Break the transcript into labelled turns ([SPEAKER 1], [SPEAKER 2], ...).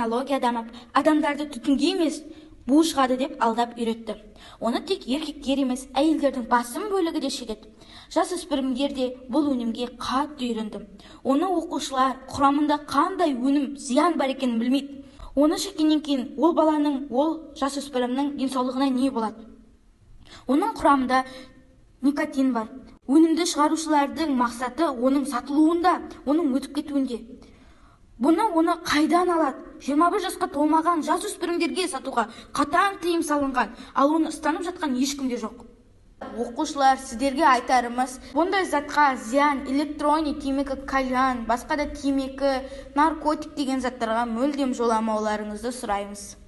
[SPEAKER 1] технология дамып, адамдарды түтінге емес, бу шығады деп алдап үйретті. Оны тек еркектер емес, әйелдердің басым бөлігі де шегеді. Жасөспірімдер де бұл өнімге қатты үйренді. Оны оқушылар құрамында қандай өнім зиян бар екенін білмейді. Оны шеккеннен кейін ол жасөспірімнің денсаулығына не болады? Оның құрамында никотин бар. Өнімді шығарушылардың мақсаты оның сатылуында, оның өтіп кетуінде. Оны қайдан алады? 21 жасқа толмаған жасөспірімдерге сатуға қатаң тыйым салынған, ал оны ұстанып жатқан ешкім де жоқ. Оқушылар, сіздерге айтарымыз, бұндай затқа зиян, электроник, темекі, кальян, басқа да темекі, наркотик деген заттарға мүлдем жоламауларыңызды сұраймыз.